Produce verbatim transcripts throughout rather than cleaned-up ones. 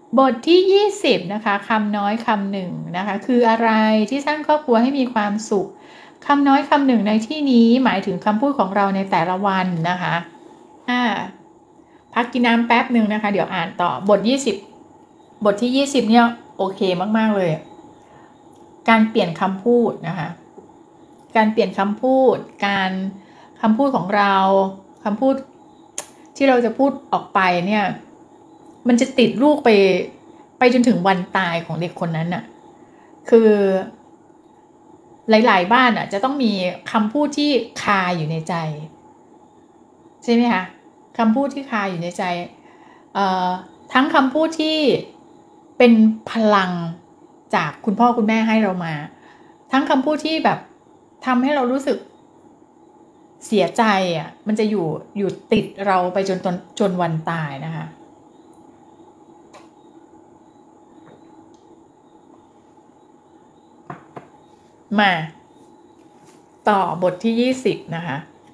บทที่ยี่สิบนะคะคำน้อยคำหนึ่งนะคะคืออะไรที่สร้างครอบครัวให้มีความสุขคำน้อยคำหนึ่งในที่นี้หมายถึงคำพูดของเราในแต่ละวันนะคะอ่าพักกินน้ำแป๊บหนึ่งนะคะเดี๋ยวอ่านต่อบทยี่สิบบทที่ยี่สิบเนี่ยโอเคมากๆเลยการเปลี่ยนคำพูดนะคะการเปลี่ยนคำพูดการคำพูดของเราคำพูดที่เราจะพูดออกไปเนี่ยมันจะติดลูกไปไปจนถึงวันตายของเด็กคนนั้นน่ะคือหลายๆบ้านอ่ะจะต้องมีคำพูดที่คาอยู่ในใจใช่ไหมคะคำพูดที่คาอยู่ในใจเอ่อทั้งคำพูดที่เป็นพลังจากคุณพ่อคุณแม่ให้เรามาทั้งคำพูดที่แบบทำให้เรารู้สึกเสียใจอ่ะมันจะอยู่อยู่ติดเราไปจนจนจนวันตายนะคะมาต่อบทที่ยี่สิบนะคะ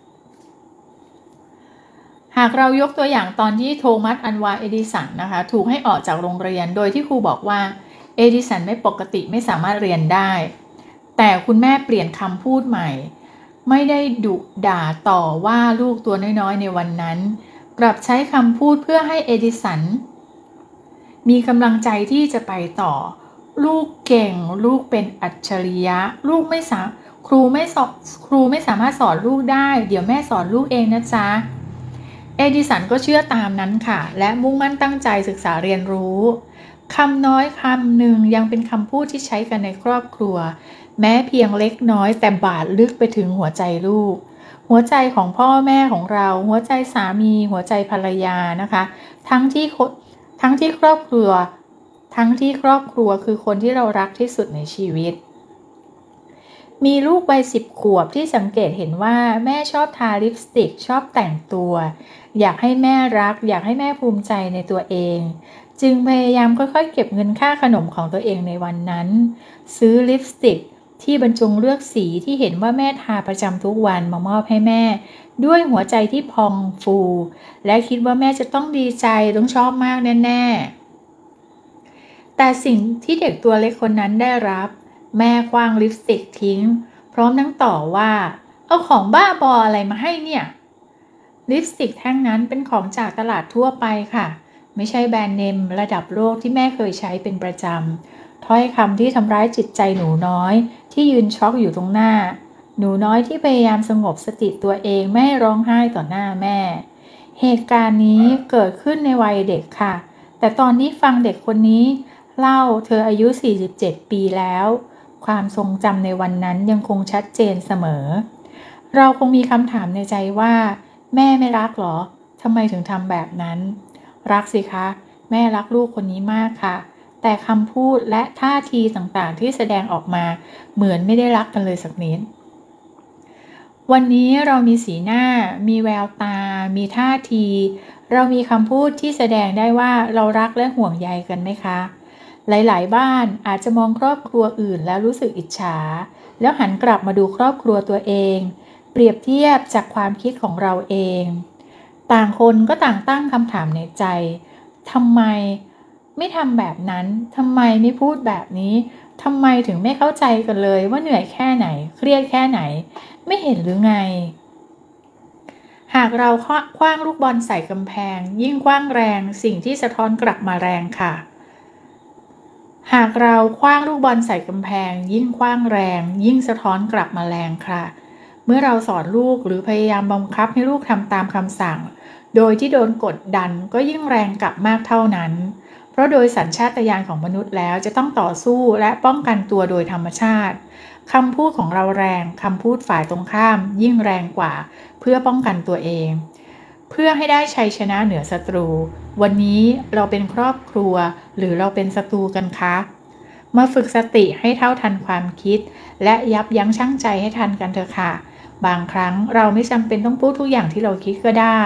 หากเรายกตัวอย่างตอนที่โทมัสอัลวาเอดิสันนะคะถูกให้ออกจากโรงเรียนโดยที่ครูบอกว่าเอดิสันไม่ปกติไม่สามารถเรียนได้แต่คุณแม่เปลี่ยนคำพูดใหม่ไม่ได้ดุด่าต่อว่าลูกตัวน้อยๆในวันนั้นกลับใช้คำพูดเพื่อให้เอดิสันมีกำลังใจที่จะไปต่อลูกเก่งลูกเป็นอัจฉริยะลูกไม่สามครูไม่สอนครูไม่สามารถสอนลูกได้เดี๋ยวแม่สอนลูกเองนะจ๊ะเอดิสันก็เชื่อตามนั้นค่ะและมุ่งมั่นตั้งใจศึกษาเรียนรู้คำน้อยคำหนึ่งยังเป็นคำพูดที่ใช้กันในครอบครัวแม้เพียงเล็กน้อยแต่บาดลึกไปถึงหัวใจลูกหัวใจของพ่อแม่ของเราหัวใจสามีหัวใจภรรยานะคะทั้งที่ทั้งที่ครอบครัวทั้งที่ครอบครัวคือคนที่เรารักที่สุดในชีวิตมีลูกวัยสิบขวบที่สังเกตเห็นว่าแม่ชอบทาลิปสติกชอบแต่งตัวอยากให้แม่รักอยากให้แม่ภูมิใจในตัวเองจึงพยายามค่อยๆเก็บเงินค่าขนมของตัวเองในวันนั้นซื้อลิปสติกที่บรรจงเลือกสีที่เห็นว่าแม่ทาประจำทุกวันมามอบให้แม่ด้วยหัวใจที่พองฟูและคิดว่าแม่จะต้องดีใจต้องชอบมากแน่ๆแต่สิ่งที่เด็กตัวเล็กคนนั้นได้รับแม่คว้างลิปสติกทิ้งพร้อมทั้งต่อว่าเอาของบ้าบออะไรมาให้เนี่ยลิปสติกแท่งนั้นเป็นของจากตลาดทั่วไปค่ะไม่ใช่แบรนด์เนมระดับโลกที่แม่เคยใช้เป็นประจำถ้อยคำที่ทำร้ายจิตใจหนูน้อยที่ยืนช็อกอยู่ตรงหน้าหนูน้อยที่พยายามสงบสติตัวเองไม่ให้ร้องไห้ต่อหน้าแม่เหตุการณ์นี้เกิดขึ้นในวัยเด็กค่ะแต่ตอนนี้ฟังเด็กคนนี้เล่าเธออายุสี่สิบเจ็ดปีแล้วความทรงจำในวันนั้นยังคงชัดเจนเสมอเราคงมีคำถามในใจว่าแม่ไม่รักหรอทำไมถึงทำแบบนั้นรักสิคะแม่รักลูกคนนี้มากค่ะแต่คำพูดและท่าทีต่างๆที่แสดงออกมาเหมือนไม่ได้รักกันเลยสักนิดวันนี้เรามีสีหน้ามีแววตามีท่าทีเรามีคำพูดที่แสดงได้ว่าเรารักและห่วงใยกันไหมคะหลายๆบ้านอาจจะมองครอบครัวอื่นแล้วรู้สึกอิจฉาแล้วหันกลับมาดูครอบครัวตัวเองเปรียบเทียบจากความคิดของเราเองต่างคนก็ต่างตั้งคำถามในใจทำไมไม่ทำแบบนั้นทำไมไม่พูดแบบนี้ทำไมถึงไม่เข้าใจกันเลยว่าเหนื่อยแค่ไหนเครียดแค่ไหนไม่เห็นหรือไงหากเราคว้างลูกบอลใส่กำแพงยิ่งคว้างแรงสิ่งที่สะท้อนกลับมาแรงค่ะหากเราคว้างลูกบอลใส่กำแพงยิ่งคว้างแรงยิ่งสะท้อนกลับมาแรงค่ะเมื่อเราสอนลูกหรือพยายามบังคับให้ลูกทำตามคำสั่งโดยที่โดนกดดันก็ยิ่งแรงกลับมากเท่านั้นเพราะโดยสัญชาตญาณของมนุษย์แล้วจะต้องต่อสู้และป้องกันตัวโดยธรรมชาติคำพูดของเราแรงคำพูดฝ่ายตรงข้ามยิ่งแรงกว่าเพื่อป้องกันตัวเองเพื่อให้ได้ชัยชนะเหนือศัตรูวันนี้เราเป็นครอบครัวหรือเราเป็นศัตรูกันคะมาฝึกสติให้เท่าทันความคิดและยับยั้งชั่งใจให้ทันกันเถอะค่ะบางครั้งเราไม่จำเป็นต้องพูดทุกอย่างที่เราคิดก็ได้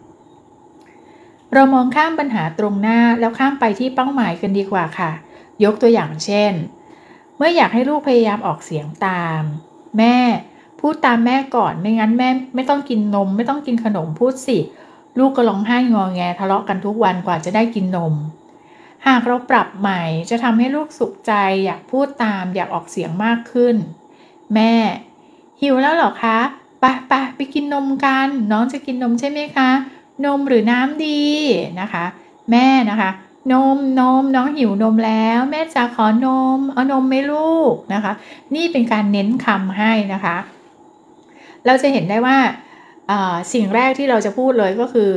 เรามองข้ามปัญหาตรงหน้าแล้วข้ามไปที่เป้าหมายกันดีกว่าค่ะยกตัวอย่างเช่นเมื่ออยากให้ลูกพยายามออกเสียงตามแม่พูดตามแม่ก่อนไม่งั้นแม่ไม่ต้องกินนมไม่ต้องกินขนมพูดสิลูกก็ร้องไห้งอแงทะเลาะกันทุกวันกว่าจะได้กินนมหากเราปรับใหม่จะทำให้ลูกสุขใจอยากพูดตามอยากออกเสียงมากขึ้นแม่หิวแล้วเหรอคะไปไปไปกินนมกันน้องจะกินนมใช่ไหมคะนมหรือน้ำดีนะคะแม่นะคะนมนมน้องหิวนมแล้วแม่จะขอนมเอานมไหมลูกนะคะนี่เป็นการเน้นคำให้นะคะเราจะเห็นได้ว่าสิ่งแรกที่เราจะพูดเลยก็คือ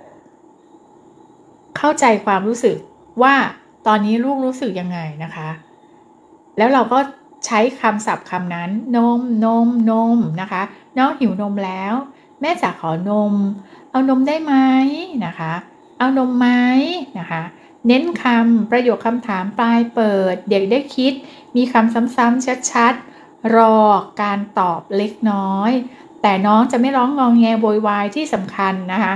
เข้าใจความรู้สึกว่าตอนนี้ลูกรู้สึกยังไงนะคะแล้วเราก็ใช้คำศัพท์คำนั้นนมนมนมนะคะน้องหิวนมแล้วแม่จะขอนมเอานมได้ไหมนะคะเอานมไหมนะคะเน้นคำประโยคคำถามปลายเปิดเด็กได้คิดมีคำซ้ำๆชัดๆรอการตอบเล็กน้อยแต่น้องจะไม่ร้องงองแงโวยวายที่สำคัญนะคะ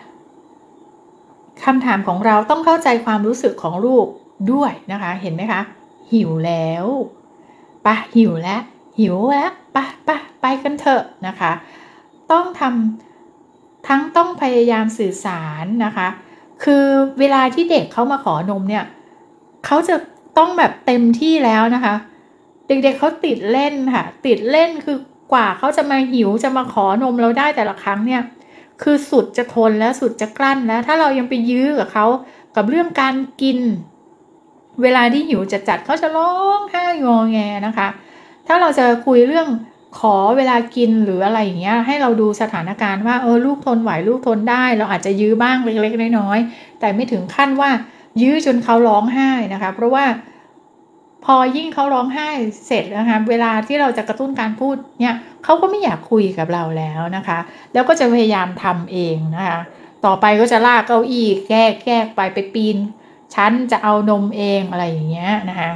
คำถามของเราต้องเข้าใจความรู้สึกของลูกด้วยนะคะเห็นไหมคะหิวแล้วปะหิวแล้วหิวแล้วปะปะไปกันเถอะนะคะต้องทำทั้งต้องพยายามสื่อสารนะคะคือเวลาที่เด็กเขามาขอนมเนี่ยเขาจะต้องแบบเต็มที่แล้วนะคะเด็กๆ เ, เขาติดเล่นค่ะติดเล่นคือกว่าเขาจะมาหิวจะมาขอนมเราได้แต่ละครั้งเนี่ยคือสุดจะทนแล้วสุดจะกลั้นแล้วถ้าเรายังไปยื้อกับเขากับเรื่องการกินเวลาที่หิวจัดจัดเขาจะร้องไห้งอแงนะคะถ้าเราจะคุยเรื่องขอเวลากินหรืออะไรอย่างเงี้ยให้เราดูสถานการณ์ว่าเออลูกทนไหวลูกทนได้เราอาจจะยื้อบ้างเล็กๆน้อยๆแต่ไม่ถึงขั้นว่ายื้อจนเขาร้องไห้นะคะเพราะว่าพอยิ่งเขาร้องไห้เสร็จนะคะเวลาที่เราจะกระตุ้นการพูดเนี่ยเขาก็ไม่อยากคุยกับเราแล้วนะคะแล้วก็จะพยายามทำเองนะคะต่อไปก็จะลากเก้าอี้แก้แก้ไปไปปีนฉันจะเอานมเองอะไรอย่างเงี้ยนะคะ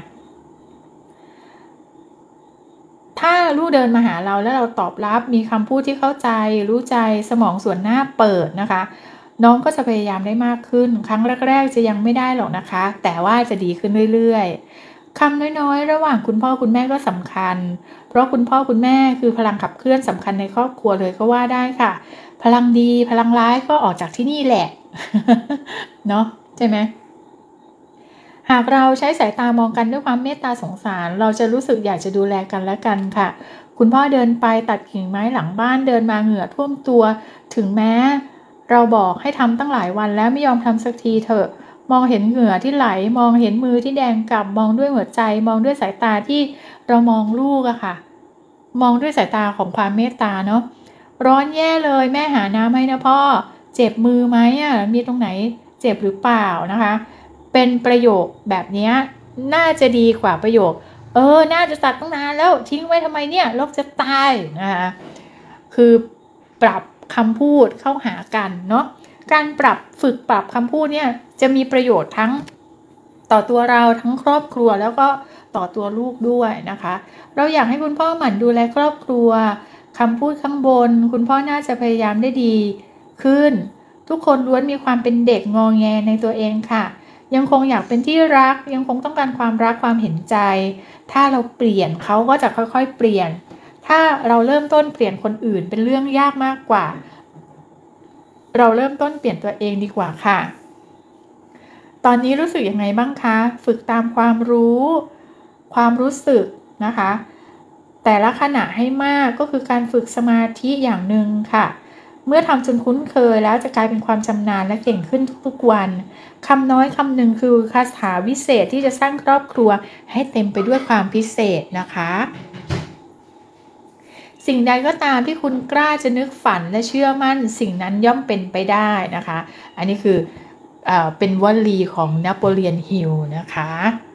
ถ้าลูกเดินมาหาเราแล้วเราตอบรับมีคำพูดที่เข้าใจรู้ใจสมองส่วนหน้าเปิดนะคะน้องก็จะพยายามได้มากขึ้นครั้งแรกๆจะยังไม่ได้หรอกนะคะแต่ว่าจะดีขึ้นเรื่อยๆคำน้อยๆระหว่างคุณพ่อคุณแม่ก็สำคัญเพราะคุณพ่อคุณแม่คือพลังขับเคลื่อนสำคัญในครอบครัวเลยก็ว่าได้ค่ะพลังดีพลังร้ายก็ออกจากที่นี่แหละ เนาะใช่ไหมหากเราใช้สายตามองกันด้วยความเมตตาสงสารเราจะรู้สึกอยากจะดูแลกันและกันค่ะคุณพ่อเดินไปตัดกิ่งไม้หลังบ้านเดินมาเหงื่อท่วมตัวถึงแม้เราบอกให้ทำตั้งหลายวันแล้วไม่ยอมทำสักทีเถอะมองเห็นเหงื่อที่ไหลมองเห็นมือที่แดงกล่ำมองด้วยหัวใจมองด้วยสายตาที่เรามองลูกอะค่ะมองด้วยสายตาของความเมตตาเนาะร้อนแย่เลยแม่หาน้ำให้นะพ่อเจ็บมือไหมอะมีตรงไหนเจ็บหรือเปล่านะคะเป็นประโยคแบบนี้น่าจะดีกว่าประโยคเออน่าจะตัดตั้งนานแล้วทิ้งไว้ทำไมเนี่ยโรคจะตายนะคะคือปรับคำพูดเข้าหากันเนาะการปรับฝึกปรับคำพูดเนี่ยจะมีประโยชน์ทั้งต่อตัวเราทั้งครอบครัวแล้วก็ต่อตัวลูกด้วยนะคะเราอยากให้คุณพ่อหมั่นดูแลครอบครัวคำพูดข้างบนคุณพ่อน่าจะพยายามได้ดีขึ้นทุกคนล้วนมีความเป็นเด็กงอแงในตัวเองค่ะยังคงอยากเป็นที่รักยังคงต้องการความรักความเห็นใจถ้าเราเปลี่ยนเขาก็จะค่อยๆเปลี่ยนถ้าเราเริ่มต้นเปลี่ยนคนอื่นเป็นเรื่องยากมากกว่าเราเริ่มต้นเปลี่ยนตัวเองดีกว่าค่ะตอนนี้รู้สึกยังไงบ้างคะฝึกตามความรู้ความรู้สึกนะคะแต่ละขณะให้มากก็คือการฝึกสมาธิอย่างหนึ่งค่ะเมื่อทำจนคุ้นเคยแล้วจะกลายเป็นความชำนาญและเก่งขึ้นทุกๆวันคำน้อยคำหนึ่งคือคาถาวิเศษที่จะสร้างครอบครัวให้เต็มไปด้วยความพิเศษนะคะสิ่งใดก็ตามที่คุณกล้าจะนึกฝันและเชื่อมั่นสิ่งนั้นย่อมเป็นไปได้นะคะอันนี้คือเอ่อเป็นวลีของนโปเลียนฮิลนะคะ